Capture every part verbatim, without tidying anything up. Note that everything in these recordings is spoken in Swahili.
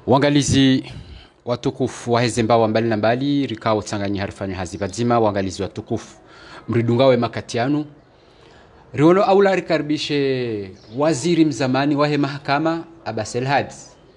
Wangalizi watukufu wa hezemba wa mbali na mbali rikao tsanganyi harifani hazibadzima wangalizi watukufu mridungawe makatianu riono aula rikaribishe waziri mzamani wahe mahakama Abbas El-Hadi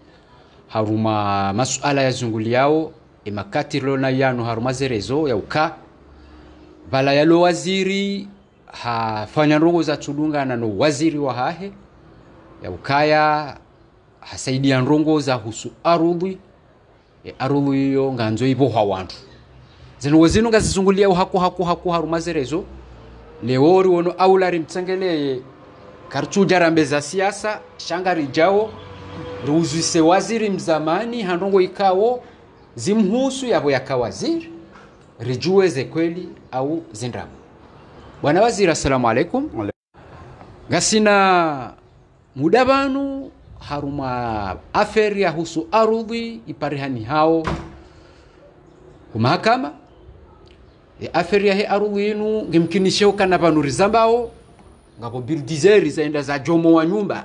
haruma masuala ya zunguli yao emakati rona yanu haruma zerezo ya uka bala yalo waziri hafanya nrongo za tudunga na no waziri wa hahe ya ukaya hasaidia nrongo za husu arudhi e arudhi hiyo nganzo ibo hawantu zino wazino ngazizungulia haku haku haku haruma zerezo leori wono aulari mtsangeleye karchuja rambe za siasa shangari jao ruuzise waziri mzamani handongo ikawo zimhusu yabo yakawaziri rijueze kweli au zindramu. Bwana waziri, assalamu alaikum. Gasina mudabanu haruma aferi ya husu arudhi iparihani hao kumahakama e aferi ya he arudhi inu ngimkinisheo kana banu rizambao ngabo bildizeri zaenda za jomo wa nyumba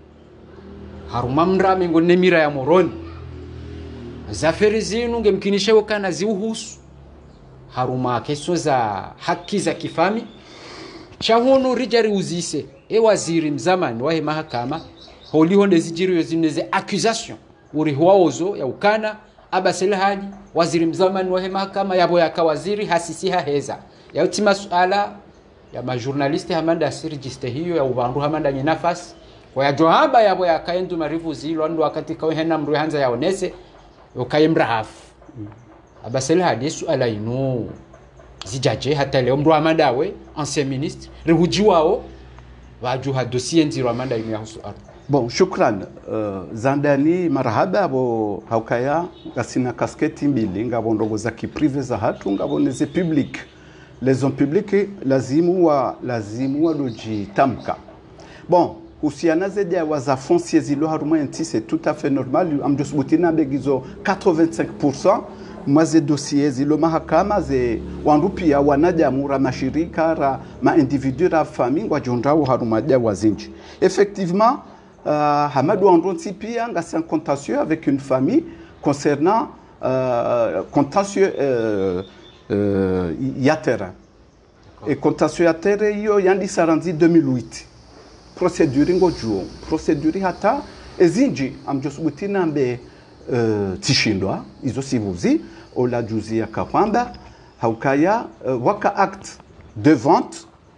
haruma mrame ngone mira ya moroni zaferi zinu ngemkinisheo kana ziuhusu haruma keso za haki za kifami shahono rijari uzise e waziri mzamani wahe mahakama holi honde zijiri zineze accusation uri huaozo ya ukana Abbas El-Hadi waziri mzamani wahe mahakama yabo yakawaziri hasisi haheza ya utima suala ya majournaliste hamanda asirigiste hiyo ya ubandu hamanda nye nafasi kwa ya johaba yabo yakaendu marivu zilo andu wakati kawe hena mru hanza ya onese yokaye mrahafu Abbas El-Hadi suala inu zijaje hata leo mru hamadawe ancien ministre rihuji wao wajuha dossier nziru hamanda inu ya husu ardu. Bon, shukran. Uh, zandani marahaba abo haukaya gasina kasketi mbili ngabo ndogo za kiprive za hatu ngabo neze public. Les hommes publics lazimu wa lazimu wa doji tamka. Bon, husiana zedi ya waza foncier zilo haruma enti c'est tout à fait normal. Amjos butina begizo quatre-vingt-cinq pour cent mwaze dossier zilo mahakama ze wandupi ya wanadamu ra mashirika ra ma individu ra famille wajondrao haruma dia wazinji. Effectivement, Uh, Hamadou Andronti pia c'est un contentieux avec une famille concernant euh, contentieux euh, euh, Yatera. Et contentieux Yatera yo yandi sarandi deux mille huit. Procédure ngojuo. Procédure hata ezinji amjosubutina mbe uh, tishindwa izo sivuzi ola juzi ya kapanda haukaya uh, waka acte de vente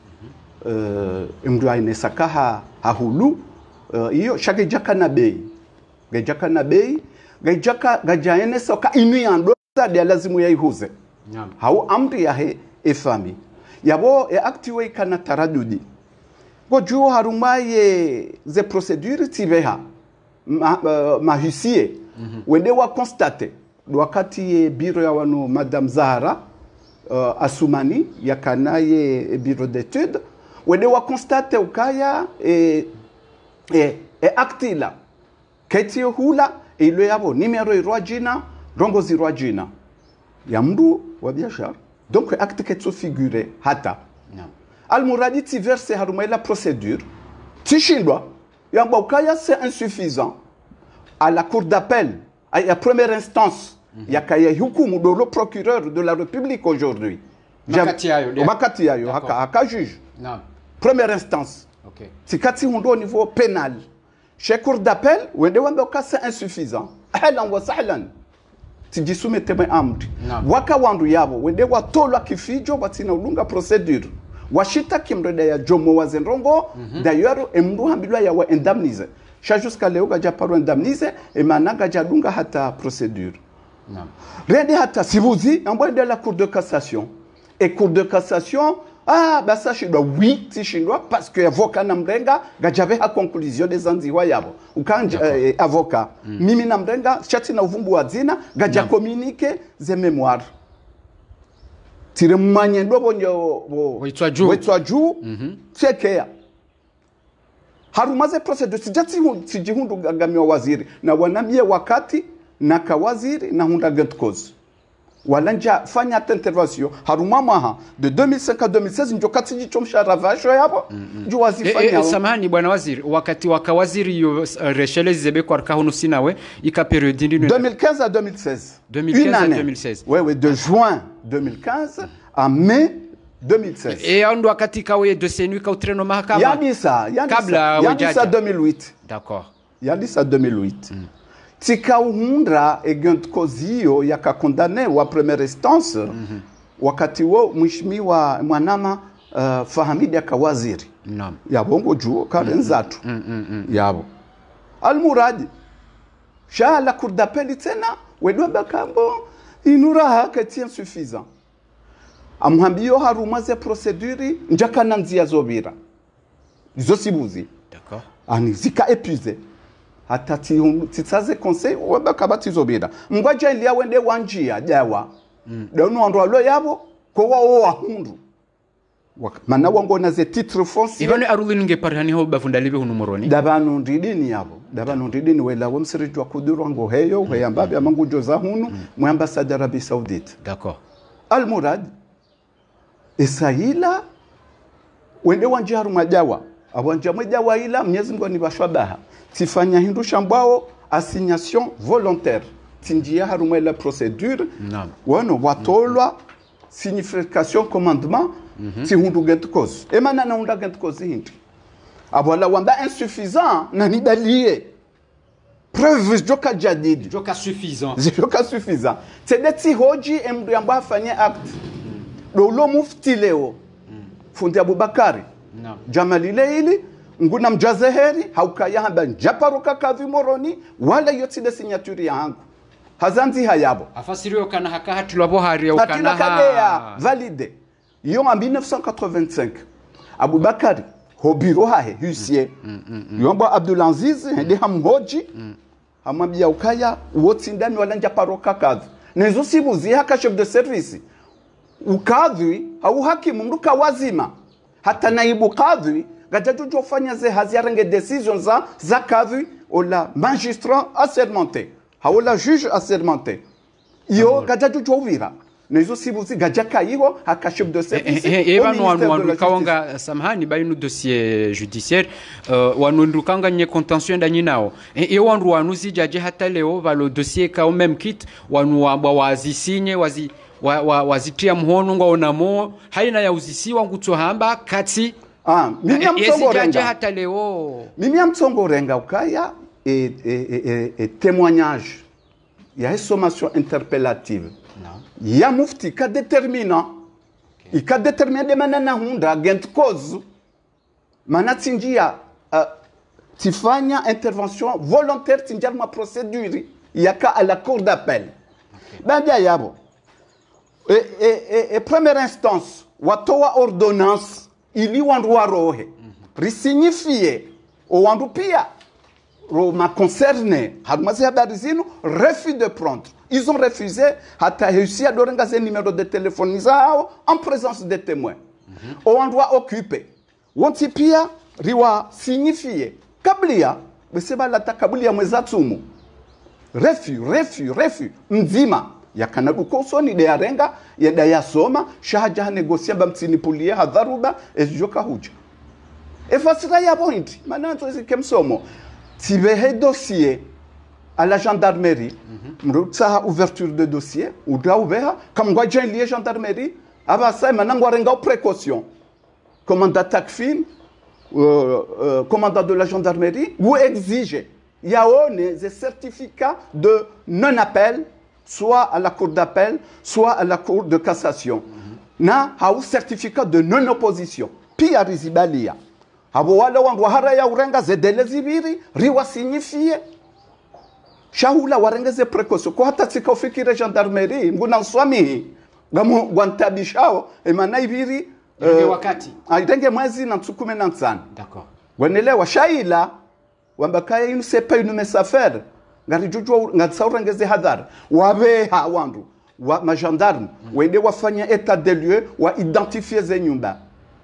euh, imdwa inesaka ha, hahulu iyo uh, shake jaka na bei gajaka na bei gajaka gajaene soka inu yando dia lazimu yaihuze yeah. Hau amri ya he efami yabo e actiwe kana taradudi gojuo harumaye ze procedure tiveha ma, uh, mahusie mm -hmm. Wende wa constate wakati ye biro ya wano Madame Zahara uh, Asumani yakanaye bureau d'études wende wa constate ukaya e E, e acte la ketio hula e ilo yabo nimero irwa jina rongo zirwa jina ya mdu wa biashara donc acte ketso figure hata no. Al muradi ti verse haruma la procédure tishindwa yamba ukaya c'est insuffisant à la cour d'appel à la première instance mm -hmm. Yakaya hukumu do le procureur de la République aujourd'hui makati yayo makati yayo haka haka juge non première instance. Okay. Si kati hundo au niveau pénal, chez cour d'appel, wende wambe ka c'est insuffisant. Ahlan wa sahlan. Ti disumete me amri. Waka wandu yabo wende wa tolwa kifijo batina ulunga procédure. Washita kimrede ya jomo wa zenrongo mm -hmm. D'ailleurs emru hambilwa ya wa indemniser. Cha jusqu'à leo gaja paro indemniser e mananga jadunga hata procédure. Non. Rede hata sivuzi ambo de la cour de cassation. Et cour de cassation ah, bah ça, je dois oui, si je dois, parce que avocat namrenga, gajave ha conclusion des anziwa yabo. Ou quand euh, avocat, mm. Mimi namrenga, chati na uvumbu wazina, gaja communique ze mémoires. Tire manyendo bonyo, wetwa juu, wetwa juu, chekea. Harumaze procedure, sijati sijihundu gagami wa waziri, na wanamie wakati, na kawaziri, na hunda gent cause. walanja fanya intervention haruma maha de deux mille cinq à deux mille seize ndio kati jicho mshahara vasho yapo ndio wazifanya e, e, samahani bwana waziri wakati wakawaziri yo uh, reshele zebe kwa kahunu sinawe ika periodi ndino deux mille quinze à deux mille seize deux mille quinze à deux mille seize ouais ouais de juin deux mille quinze à mai deux mille seize et ando wakati kawe dossier nu kautreno mahakama yabisa kabla yabisa deux mille huit d'accord yabisa deux mille huit mm. Tikauhundra egent kozio yakakondane wa première instance mm -hmm. wakati wo mheshimiwa mwanama uh, Fahamidi akawaziri naam yabongo juo karenzatu mm -hmm. mm -hmm. yabo almuradi shala kurdapeli tena wedwa bakambo inura hakati insuffisant amhambio harumaze procedure njaka nanzia zobira izo sibuzi d'accord ani zika épuisé hata titsaze conseil wabakabati zobira ngwaje ilia wende wanjia jawa mm. donu ando alo yabo ko wa wa hundu mana wangona ze titre foncier ibone aruli ninge parhani ho bafundalibe hunu moroni dabanu ndidini yabo dabanu ndidini wela wamsirijwa kuduru ngo heyo mm. yambabe amangujo za hunu mm. mu ambassade Arabie Saoudite d'accord al murad isaila wende wanjia haruma jawa abanja mjawa ila Mwenyezi Mungu ni bashwabaha tifanya hindu shambao assignation volontaire tinjia haruma la procédure naam wono watolwa mm -hmm. signification commandement mm -hmm. ti hundu get cause e mana na unda get cause hindu abola wamba insuffisant na nibalie preuve joka jadid joka suffisant joka suffisant c'est des ti hoji emdu amba afanye acte mm. do lo mufti leo mm. fundi Abubakari naam Jamali Leili nguna mjazeheri haukaya hamba japaruka kavi moroni wala yoti de signature yangu hazanzi hayabo afasirio kana haka hatulabo hari ya ukana ha valide yo en mille neuf cent quatre-vingt-cinq Abubakari hobiro hahe huissier mm, mm, mm. yomba Abdulaziz mm. ndi hamhoji mm. hamambia ukaya woti ndani wala japaruka kavi nezo sibuzi haka chef de service ukadhi au hakimu mruka wazima hata naibu kadhi gajaju jofanya ze haziarenge decisions za za kadhi ola magistrat assermenté haola juge assermenté yo gajaju jovira nezo sibuzi gajaka hiyo haka chef de service e banu wanu wanu kawanga samahani bayinu dossier judiciaire uh, wanu ndukanga nye contention ndani nao e wanu wanu zijaje hata leo valo dossier ka même kit wanu wa wazisinye wazi wa, wa, wazitia mhono ngo onamo haina ya uzisiwa ngutohamba kati ah mimi amtsongorenga hata leo mimi amtsongorenga ukaya et et et, et témoignage ya sommation interpellative non ya mufti ka déterminant okay. Ika déterminer de manana hunda gent cause manatinjia uh, tifanya intervention volontaire tinjia ma procédure yaka à la cour d'appel okay. Badia yabo et, et, et, et première instance watoa ordonnance ili wandu warohe mm -hmm. risignifie o wandu pia ro ma concerné harumazi habari zinu refus de prendre ils ont refusé hata réussi à dorenga ze numéro de téléphone zao en présence des témoins mm -hmm. o wandu wa occupé wonti pia riwa signifie kablia beseba la takablia mwezatumu refus refus refus nzima yakana dukosoni de yarenga yeda yasoma shahaja negosia bamtini pulia hadharuba ejoka huja e fasira ya point mananzo zikemsomo tibehe dossier à la gendarmerie mrutsa mm -hmm. ouverture de dossier ou ouvert comme ngwa lié gendarmerie aba sai manangwa renga précaution commandant Takfin euh, euh, commandant de la gendarmerie ou exige yaone des certificats de non appel soit à la cour d'appel, soit à la cour de cassation. Mm-hmm. Na hau certificat de non-opposition. Pia rizibalia. Habo wale wangu hara ya urenga zedele zibiri, riwa signifie. Shahula warengeze précaution. Kwa hata tika ufikire gendarmerie, mguna nswami, gamu guantabishao, emana ibiri. Renge uh, wakati. Renge mwezi na msukume na nsani. D'accord. Wanelewa shaila, wambakaya inu sepa inu mesafere. Ngari jujua ngatsaurengeze hadhar wabeha wandu wa ma gendarme mm. wende wafanya état des lieux wa identifier ze nyumba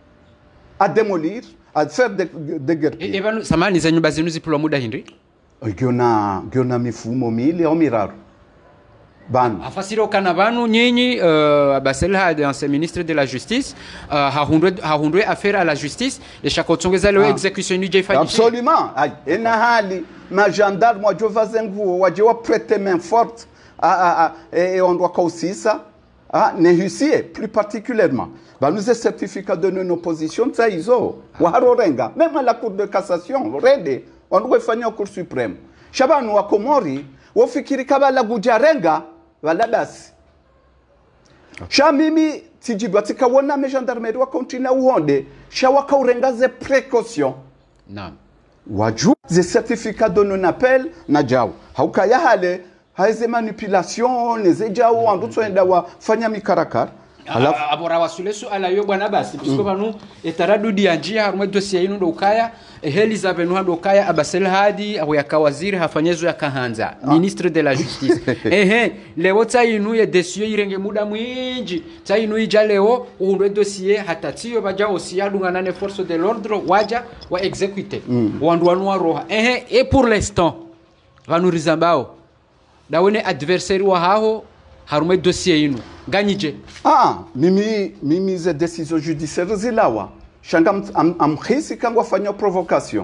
à démolir à faire des de guerre e, e banu samani za nyumba zinu zipulwa muda hindi giona giona mifumo mili au miraru banu afasiro kana banu nyinyi uh, Abassel Had ancien ministre de la justice uh, hahundwe hahundwe affaire à la justice de chakotsongeza leo ah. execution ni jefadi absolument ay ena hali ma gendarme wa jovazengu waje wa prêter main forte a a a et on doit kausisa ah ne huissier plus particulièrement ba nous certificat de non opposition ça izo wa harorenga même à la cour de cassation rede on doit fanya au cour suprême shabanu wa Komori wofikiri kabala gujarenga wala basi sha mimi tijibwa tikawona me gendarmerie wa continue uhonde sha wakaurengaze précaution naam waju ze certificat de non appel na jao haukaya hale haize manipulation neze jao andutso enda wa fanya mikarakara alafu abora wasulesu ala yo bwana basi bisko banu etaradudi ya njia harumwe dossier inu ndo ukaya eheliza benu ndo ukaya Abassel Hadi aho yakawaziri hafanyezo ya kahanza ah. ministre de la justice ehe leo tsainu ye dossier irenge muda mwinji tsainu ija leo undwe dossier hatatiyo baja osiyadunga nane force de l'ordre waja wa exécuter mm. wandu wanu waroha ehe et pour l'instant vanu rizambao dawene adversaire wa hao harume dossier inu ganyije ah mimi mimi ze décision judiciaire zilawa shanga am, am khisi kangwa fanya provocation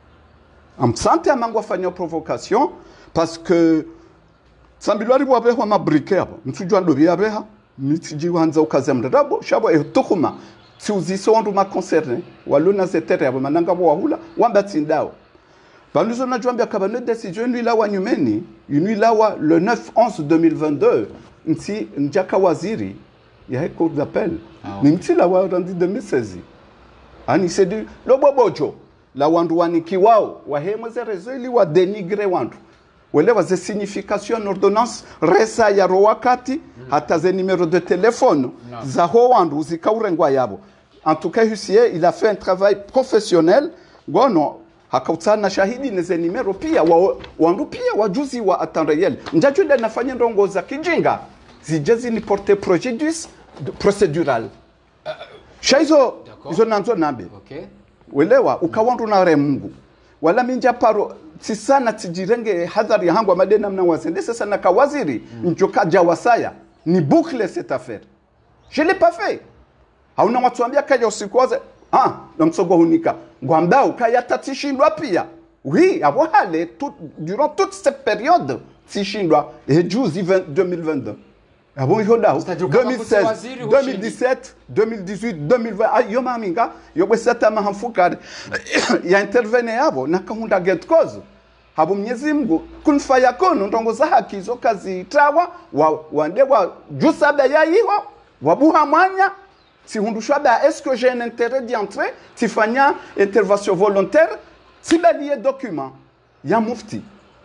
am sante amangwa fanya provocation parce que sambilwari bwabe kwa mabrike hapo mtujwa ndo biabeha mitiji wanza ukaza mrabo shabo etukuma si uziso wandu ma concerné waluna zetere abo mananga bo wahula wamba tindao baluzo najwambia kabane décision lui la wanyumeni lui la wa le neuf onze deux mille vingt-deux nti njaka waziri ya cour d'appel ah, ni mti la wa randi deux mille seize ani c'est du lobobojo la wandu waniki wao wa hemeze rezo ili wa dénigrer wandu wale wa ze signification ordonnance resa ya rowakati mm. hata ze numéro de téléphone no. za ho wandu zikaurengwa yabo en tout cas huissier il a fait un travail professionnel gono hakautana shahidi neze numero pia wa, wandu pia wajuzi wa atanreyel njajule nafanya ndongo za kijinga zijezi ni porter préjudice procédural uh, shaizo hizo nanzo nambe okay welewa ukawandu na remungu wala minja paro tisana tijirenge hadhari yangu madena mna wasende sasa na kawaziri mm. njoka jawasaya ni boucle cette affaire je l'ai pas fait hauna watuambia kaja usikoze ah na msogo hunika ngwambao kaya tatishindwa pia oui abo hale tout durant toute cette période tishindwa et juzi deux mille vingt-deux abo yoda deux mille seize deux mille dix-sept deux mille dix-huit deux mille vingt ay yo maminga yo besata mahamfuka ya intervene yabo na kahunda get cause habo Mwenyezi Mungu kunfaya kono ndongo za haki zo kazi tawa wa wandewa jusabe yayiwa wabuha mwanya si hundushaba est-ce que j'ai un intérêt d'y entrer tifanya intervention volontaire si baliye document ya mufti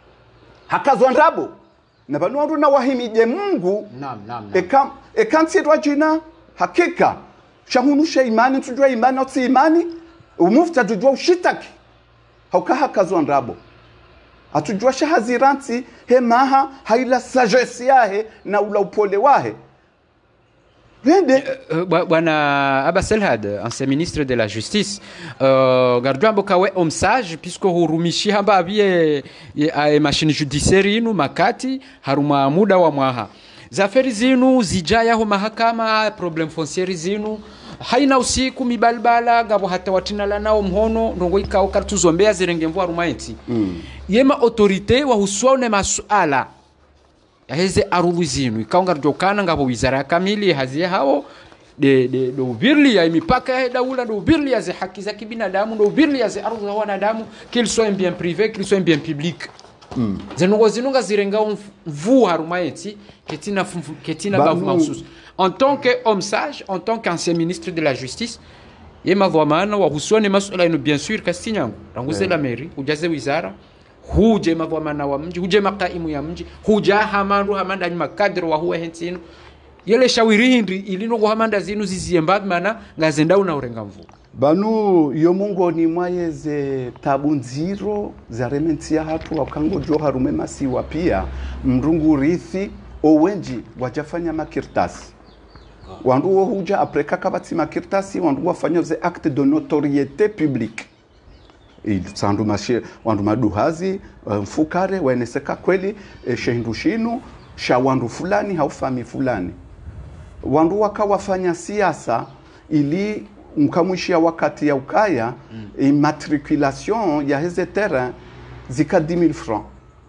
hakazonrabo na banu na wahimije Mungu naam naam ekam ekansidwa jina hakika shahunusha imani tujua imani au si imani umufti tujua ushitaki hauka hakazonrabo atujua shahaziranti hemaha haila sagesse yahe na ula upole wahe bwana Abassel Had ancien ministre de la justice uh, gardwambo kawe omsage puisque hurumishi hamba abie e machine judiciaire inu makati haruma muda wa mwaha zaferi zinu zijaya ho mahakama problem foncier zinu haina usiku mibalbala gabo hata watinala nao mhono ndongo ikao kartuzombea zirengemvu harumaiti mm. yema autorité wa huswaone masuala yaheze aruluzinu ikaunga jokana ngabo wizara kamili hazie hao de de do birli ya mipaka ya daula do birli ya haki za kibinadamu do birli ya ardhi za wanadamu qu'il soit un bien privé qu'il soit un bien public mm. zenungo zinunga zirenga mvu harumaeti ketina ketina bavu mahsus en tant que homme sage en tant qu'ancien ministre de la justice yema dhamana wa husone masuala ino bien sûr kastinyangu ranguze la mairie ujaze wizara huje mavamana wa mji huje makaimu ya mji huja hamandu hamanda ni makadri wa huwa hentino yele shawiri hindi ilino kwa hamanda zinu ziziembad mana ngazenda una urenga mvu banu yo Mungu ni mwayeze tabu nziro za rementia hatu wakango jo harume masiwa pia mrungu rithi owenji wajafanya makirtasi wandu wo huja apreka kabati makirtasi wandu wafanya ze acte de notoriété publique sandu mashe wandu maduhazi mfukare waeneseka kweli e, shehindushinu sha wandu fulani haufami fulani wandu wakawafanya siasa ili mkamwishia wakati ya ukaya mm. immatriculation ya heze terrain zika dix mille francs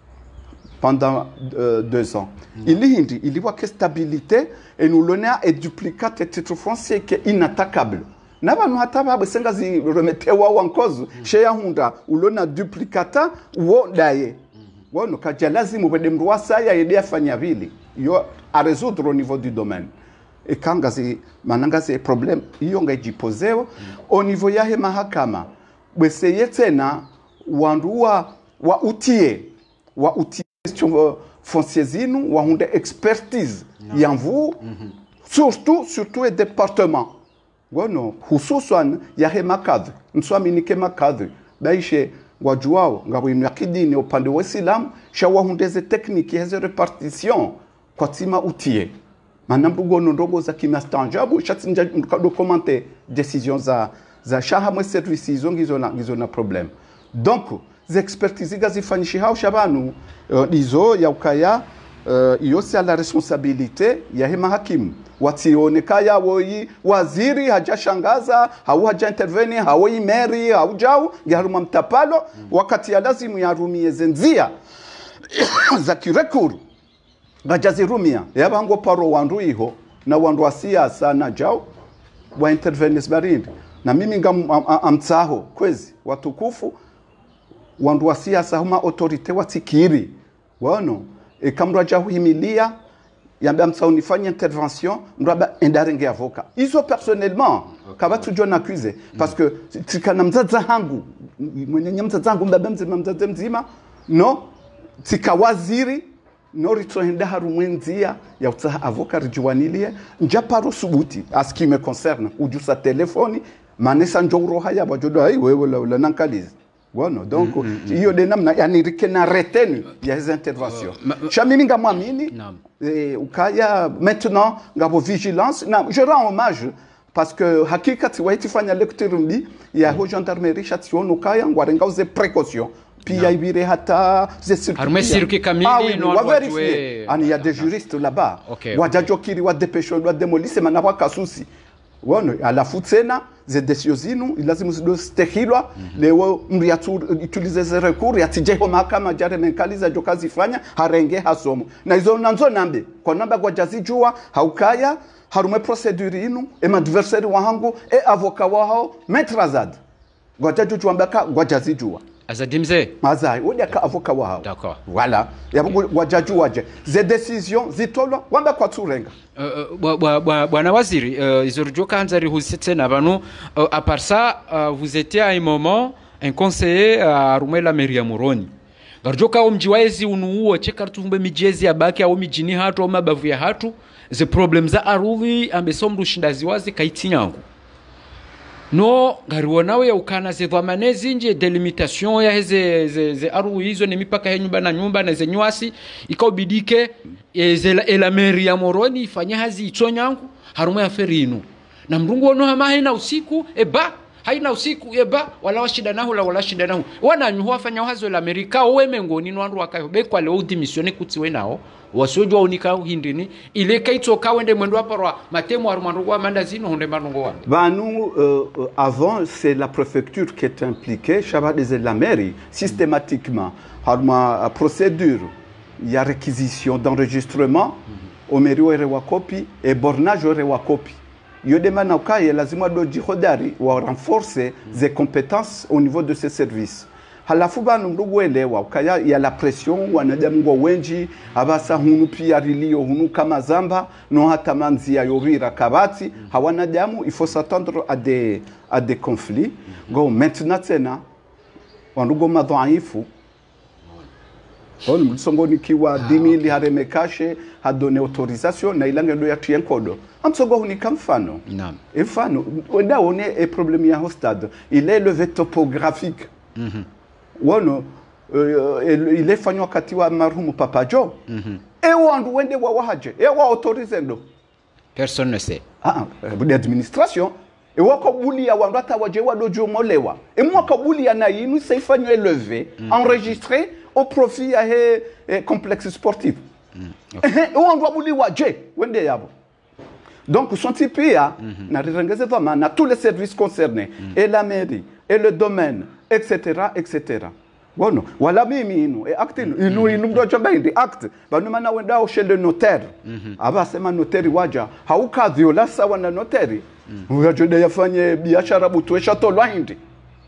pendant euh, deux ans. Mm. Il hindi, il y a que stabilité et nous l'on a duplicate et titre français qui est inattaquable. Naba no hataba besenga zi remetewa wa nkozo sheya hunda ulona duplicata wo daye. Wono kaja lazimu bede mruasa ya idea fanya vile. Yo a résoudre au niveau du domaine. Et quand gazi mananga ze problème iyo ngajipozeo au niveau ya he mahakama beseye tena wandua wa utie wa utie question fonciezinu wa hunde expertise no. yanvu mm -hmm. surtout surtout et département wono hususan ya he makadhi nswaminike makadhi baishe wajuao ngabo imyakidini upande wa Islam shawa hundeze technique ya repartition kwa tima utie manambugo ndogo za kimastanjabu shatsinja documenter décision za za shaha mwe service izo ngizo na ngizo na problem donc les expertises gazifanyishi hao shabanu uh, izo ya ukaya uh, iyo si la responsabilité ya hema hakimu wationeka yao yi waziri hajashangaza hau haja intervenir hau imeri hau jau yaruma mtapalo mm. wakati ya lazimu yarumie zenzia za kirekuru gajazirumia yabango paro wandu iho na wandu wa siasa na jau wa intervenir barindi na mimi ngam amtsaho kwezi watukufu wandu wa siasa huma autorite watikiri wano e kamra jahuimilia yamba mtsauni fanya intervention mraba endarenge avocat iso personnellement okay. kabatu jona accusé mm. parce que tikana mzaza hangu mwenye mzaza hangu mbaba mzima mzaza mzima no tikawaziri no ritohenda harumwenzia ya utaha avocat rijuanilie njaparo subuti à ce qui me concerne ujusa telefoni manesa njoro haya bajodo ai wewe la, la nankalizi bueno donc hiyo mm, mm, mm. de namna yani rikena retenu ya hizo intervention uh, chamimi ngamwamini eh, ukaya maintenant ngabo vigilance na je rends hommage parce que hakikati waitifanya lecture mbi ya ho gendarmerie chation ukaya ngwarenga uze précaution puis ya ibire hata ze circuit kamili ah, oui, no vérifier ani ya des juristes là-bas okay, wajajokiri wa dépêcher wa démolir mana wa kasusi wono ala futsena ze desiozinu ilazimu zido stehilwa mm -hmm. lewo mriatu utilize ze recours yatijeho mahakama jare menkaliza jokazi fanya harenge hasomo na hizo nanzo nambe kwa namba kwa jazijua haukaya harume procedure inu e adversaire wangu e avocat wao metrazad kwa jaju tuambaka kwa jazijua azadimze mazai udia ka avocat wao d'accord voilà yabu wajaju waje ze decision zitolo wamba kwa turenga bwana waziri izorjoka hanzari husitse na banu à part ça vous étiez à un moment un conseiller à Rumela Meria Moroni garjoka omjiwaezi unuuo chekartumbe mijezi abaki au mijini hatu au mabavu ya hatu ze problems za aruli ambesomru shindazi wazi kaitinyangu no gariwonawe ya ukana ze dhamane nje delimitation ya heze ze, ze aru hizo ni mipaka ya nyumba na nyumba na ze nyuasi ikaubidike e, ze la, la Meria Moroni ifanya hazi itonyangu harumo ya ferinu na mrungu ono hama haina usiku eba haina usiku eba wala washida nahu la wala shida nahu wana nyuhu fanya hazo la Amerika owe ngoni nwandu wakayo be kwa leo dimisione kutiwe nao wasojwa unika hindini ile kaito kawende mwendo aparwa matemo arumwandu wa mandazino honde manungo wa banu euh, avant c'est la préfecture qui est impliquée chaba des la mairie systématiquement harma procédure il y a réquisition d'enregistrement mm-hmm. au mairie wa rewa copie et bornage wa rewa copie yodemana ukaye lazima doji hodari wa renforcer mm-hmm. ses compétences au niveau de ces services halafu banu ndugu elewa ukaya ya la pression wanadamu wengi abasa hunu pia rilio hunu kama zamba no hata manzia yorira kabati mm -hmm. hawana damu il faut s'attendre à des à des conflits mm -hmm. go maintenant tena wandugo madhaifu on msongoni kiwa dix mille haremekashe hadone autorisation na ilange do ya tienkodo amsogo huni kamfano naam mfano wenda one e problème ya hostad il est le veto topographique mhm mm wono uh, ile fanywa wakati wa marhumu Papa Joe mhm mm e wandu wende wa wahaje e wa autorize ndo personne ne sait ah uh, administration e wako bulia wandu hata waje wadojo molewa e mwaka bulia na yinu saifanywa élevé mm -hmm. enregistré au profit ya he, he complexe sportif mm. okay. Uongo buliwa je wende yabo. Donc sont pia mm -hmm. na rirengeze vraiment na tous les services concernés mm. et la mairie et le domaine etc etc. Bono wala mimi inu e acte inu inu inu ndo chamba ndi acte banu mana wenda chez le notaire mm -hmm. aba sema notaire waja hauka viola sawa na notaire mm. uyajode yafanye biashara butwesha tolwa hindi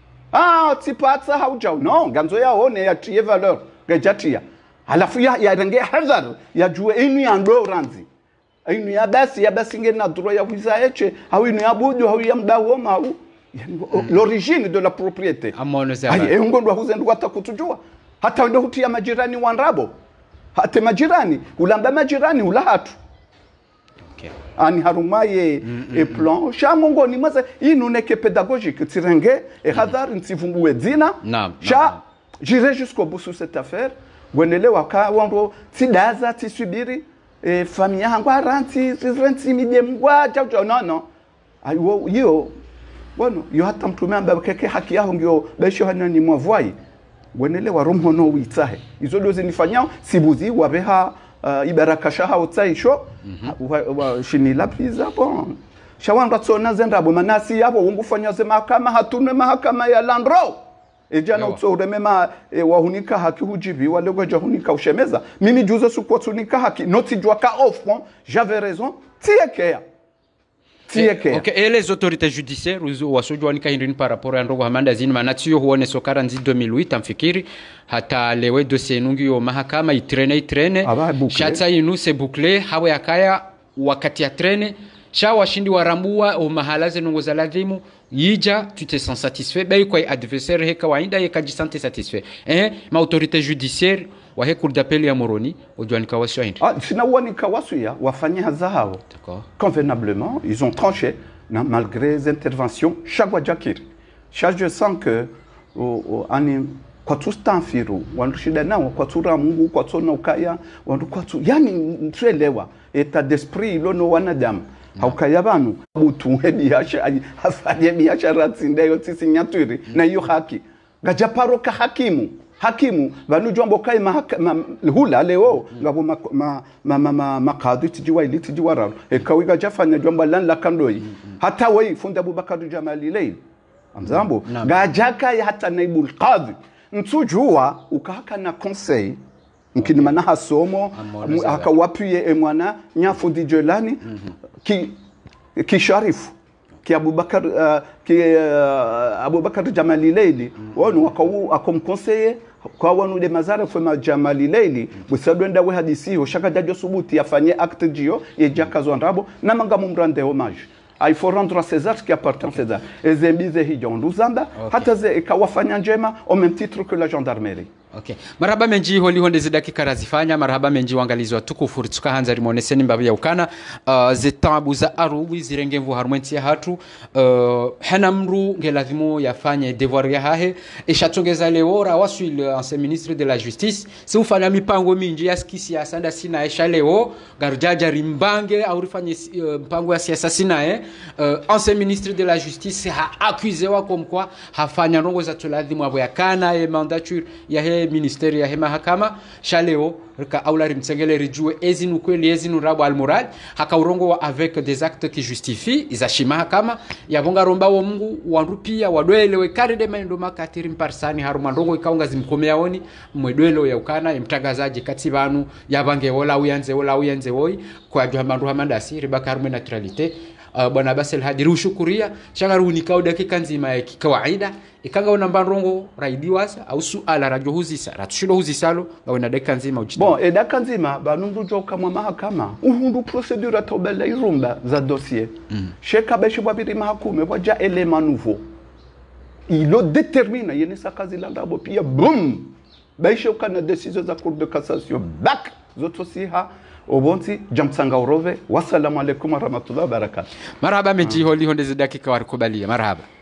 ah tipatsa hauja no ganzo yaone ya tie valeur gajatia alafu ya ya renge hazard ya jue inu ya ndo ranzi inu ya basi ya basi ngena dro ya wiza eche au inu ya bujo au ya mdawoma au yani mm. l'origine de la propriété amono zaba ai ngondo huzendu atakutujua hata ndio hutia majirani wanrabo hata majirani ulamba majirani ulahatu okay ani harumaye mm, mm, e plan mm. sha mongo ni maza inuneke pédagogique tirenge e hadar ntsivumbuwe dzina sha j'irai jusqu'au bout sur cette affaire wenele waka wango tidaza tisubiri e famille yangu aranti renti midie mgwa jajo no no ayo yo bueno yo hata mtume ambaye keke haki yao ngio besho hana ni mwavai wenele wa romho no witahe izo dozi nifanyao sibuzi wabeha uh, ibaraka shaha utsaisho mm -hmm. wa, wa shini la pizza bon shawanga tsona zenda bo manasi yabo ungufanya ze mahakama hatune mahakama ya landro ejana utsore mema e, wahunika haki hujibi wale goja hunika ushemeza mimi juzo sukotunika haki noti jwa ka offre j'avais raison tiekea Et, okay. Et les autorités judiciaires wasojwanika hindini par rapport à ndogo hamanda zini manatio huone sokara nzi deux mille huit amfikiri hata lewe dossier nungi yo mahakama itrene itrene shatsa inu se boucler hawe akaya wakati ya trene sha washindi warambua o mahalaze nungo za ladhimu yija tu te sens satisfait bay kwa adversaire heka wainda yeka jisante satisfait eh ma autorité judiciaire wa he cour d'appel ya Moroni ojwanika wasio hindi ah sina wanika wasuya wafanye hazao d'accord convenablement ils ont tranché na, malgré les interventions chaque fois jakiri chaque je sens que o, o, ani kwa tustanfiru wandushida nao kwa tura Mungu kwa tuna ukaya wandu kwa tu yani mtrelewa eta d'esprit lono wanadamu mm. haukaya banu butu biashara afanye biashara tsindeyo tisinyaturi mm. na hiyo haki gajaparo ka hakimu hakimu banu jombo kai ma hula leo ngabo ma ma ma ma makadu tijiwa ili tijiwa raro e kawiga jafanya jomba lan la kandoi hata wei funda Abubakar Jamali lei amzambo gajaka ya hata naibul qadhi ntujua ukahaka na conseil mkini mana hasomo akawapuye e mwana nyafundi Jelani ki ki sharifu ki Abubakar uh, ki uh, Abubakar Jamali Leili wonu wakau akomconseiller kwa wanu de mazara fema Jamali Leili busadwenda we hadisi ho shaka jajo subuti afanye acte dio ye jakazo ndabo na manga mumrande hommage. Il faut rendre à César ce qui appartient à César. Et Zembize Hidjon Luzanda, hataze ikawafanya njema au même titre que la gendarmerie. Okay. Marhaba menji holi honde zidaki karazifanya marhaba menji wangalizi wa tukufu tuka hanza rimoneseni mbabu ya ukana uh, zetambu za arubi zirengemvu harumenti ya hatu uh, hana mru ngeladhimu yafanye devoir ya hahe ishatongeza leora wasu ile ancien ministre de la justice si ufanya mipango minji ya skisi ya sanda sina esha leo garujaja rimbange au rifanye uh, mpango ya siasa sina eh uh, ancien ministre de la justice ha accusé wa comme quoi hafanya rongo za tuladhimu abo ya kana e mandature ya he ministeri ya hema hakama shaleo rika aulari mtsengele rijue ezinu kweli ezinu rabu almurad haka urongo wa avec des actes qui justifient izashima hakama yabonga romba wa Mungu wanrupia wadwelewe karide mendo makatiri mparsani haruma ndongo ikaunga zimkomea oni mwedwelo ya ukana imtagazaji kati banu yabange wola uyanze wola uyanze woi kwa juhamandu hamandasi ribaka harume naturalite uh, bwana Basel hadiru shukuria shangaru nikao dakika nzima ya kawaida ikanga una mbanrongo raidiwasa au suala rajo huzisa ratushido huzisalo ngawena dakika nzima uchida bon et dakika nzima banundu joka mwa mahakama uhundu procedure tobela irumba za dossier mm. sheka beshi babiri mahakume waja element nouveau il le détermine yene sakazi landabo pia boum beshi ukana décision za cour de cassation back zoto siha obonti jamsanga urove wassalamu alaikum warahmatullahi wabarakatuh marhaba meji holi honde dakika warikubalia marhaba